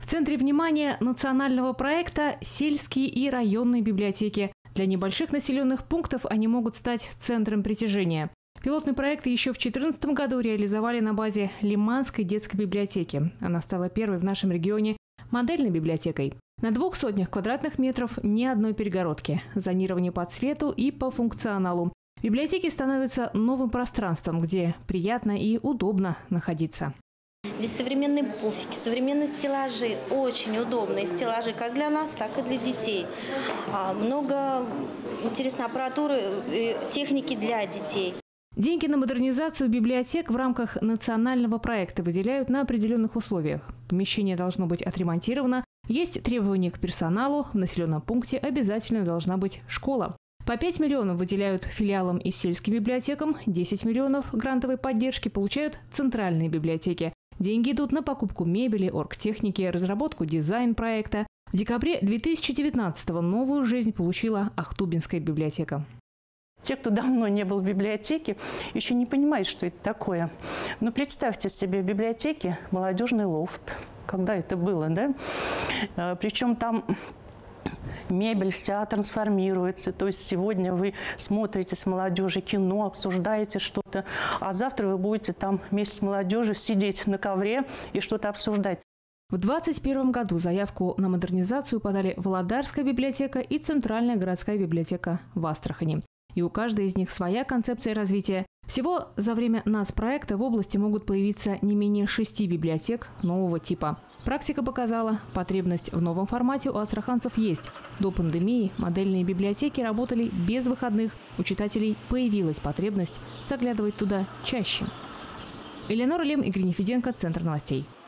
центре внимания национального проекта сельские и районные библиотеки. Для небольших населенных пунктов они могут стать центром притяжения. Пилотный проект еще в 2014 году реализовали на базе Лиманской детской библиотеки. Она стала первой в нашем регионе модельной библиотекой. На 200 квадратных метров ни одной перегородки, зонирование по цвету и по функционалу. Библиотеки становятся новым пространством, где приятно и удобно находиться. Здесь современные пуфики, современные стеллажи, очень удобные стеллажи как для нас, так и для детей. Много интересной аппаратуры, техники для детей. Деньги на модернизацию библиотек в рамках национального проекта выделяют на определенных условиях. Помещение должно быть отремонтировано, есть требования к персоналу, в населенном пункте обязательно должна быть школа. По 5 миллионов выделяют филиалам и сельским библиотекам, 10 миллионов грантовой поддержки получают центральные библиотеки. Деньги идут на покупку мебели, оргтехники, разработку дизайн-проекта. В декабре 2019-го новую жизнь получила Ахтубинская библиотека. Те, кто давно не был в библиотеке, еще не понимают, что это такое. Но представьте себе в библиотеке молодежный лофт. Когда это было, да? Причем там мебель вся трансформируется. То есть сегодня вы смотрите с молодежью кино, обсуждаете что-то, а завтра вы будете там вместе с молодежью сидеть на ковре и что-то обсуждать. В 2021 году заявку на модернизацию подали Володарская библиотека и Центральная городская библиотека в Астрахани. И у каждой из них своя концепция развития. Всего за время нацпроекта в области могут появиться не менее 6 библиотек нового типа. Практика показала, потребность в новом формате у астраханцев есть. До пандемии модельные библиотеки работали без выходных. У читателей появилась потребность заглядывать туда чаще. Элеонора Лем, Игорь Нефеденко, Центр новостей.